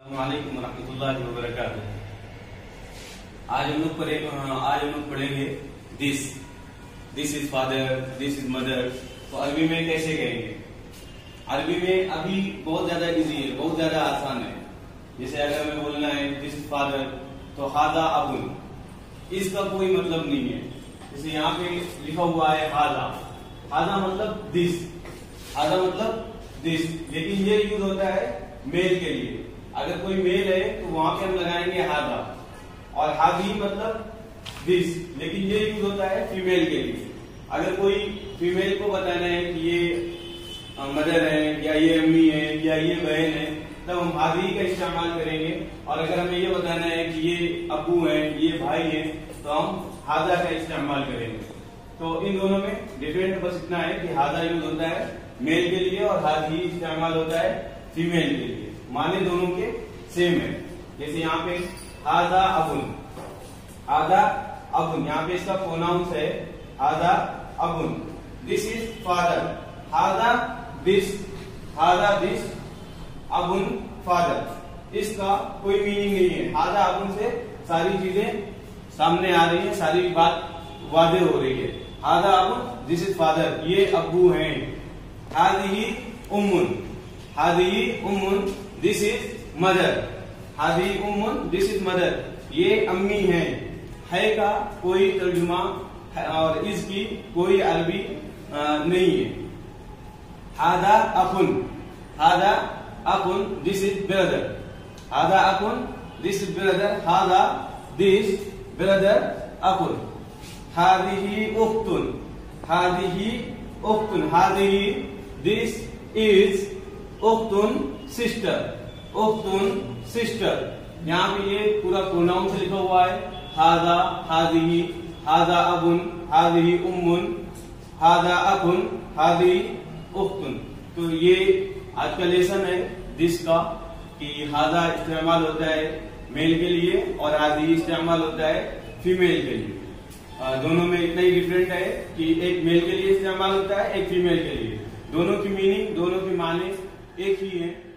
वालेकुम रहमतुल्लाहि व बरकातुहू। आज हम लोग पढ़ेंगे this is father, this is mother. तो अरबी में कैसे कहेंगे? अरबी में अभी बहुत ज्यादा इजी है, बहुत ज्यादा आसान है। जैसे अगर हमें बोलना है दिस इज फादर, तो हादा अबुन, इसका कोई मतलब नहीं है। जैसे यहाँ पे लिखा हुआ है हादा, हादा मतलब दिस, हादा मतलब दिस, लेकिन ये यूज होता है मेल के लिए। अगर कोई मेल है तो वहां पे हम लगाएंगे हादा, और हादी मतलब दिस, लेकिन ये यूज होता है फीमेल के लिए। अगर कोई फीमेल को बताना है कि ये मदर है, या ये अम्मी है, या ये बहन है, तब हम हादी का इस्तेमाल करेंगे। और अगर हमें ये बताना है कि ये अब्बू है, ये भाई है, तो हम हादा का इस्तेमाल करेंगे। तो इन दोनों में डिफरेंट बस इतना है कि हादा यूज होता है मेल के लिए और हादी इस्तेमाल होता है फीमेल के लिए। माने दोनों के सेम है। जैसे यहाँ पे हादा अबुन, हादा अबुन, यहाँ पे इसका प्रोनाउंस है हादा अबुन। दिस इज फादर, हादा दिस, हादा दिस, अबुन फादर। इसका कोई मीनिंग नहीं है। हादा अबुन से सारी चीजें सामने आ रही है, सारी बात वादे हो रही है। हादा अबुन, दिस इज फादर, ये अब्बू हैं। हादिही उम्मुन, हादिही उम्मुन, दिस इज मदर, हादी उम्मुन, दिस इज मदर, ये अम्मी है का कोई तर्जुमा और इसकी कोई अरबी नहीं है। हादा अखुन, हादा अखुन, दिस इज ब्रदर, हादा अखुन, दिस इज ब्रदर, हादा दिस ब्रदर अखुन। हादिही उख्तुन, हादिही उख्तुन, हादिही दिस इज उख्तुन सिस्टर, उख्तुन सिस्टर। यहाँ पे ये पूरा प्रोनाउन से लिखा हुआ है हादा, हादिही, हादा अबुन, हादिही उम्मुन, हादा अखुन, हादिही उख्तुन। तो ये आज का लेसन है दिस का, कि हादा इस्तेमाल होता है मेल के लिए और हादी इस्तेमाल होता है फीमेल के लिए। दोनों में इतना ही डिफरेंट है कि एक मेल के लिए इस्तेमाल होता है, एक फीमेल के लिए। दोनों की मीनिंग, दोनों के माने एक ही है।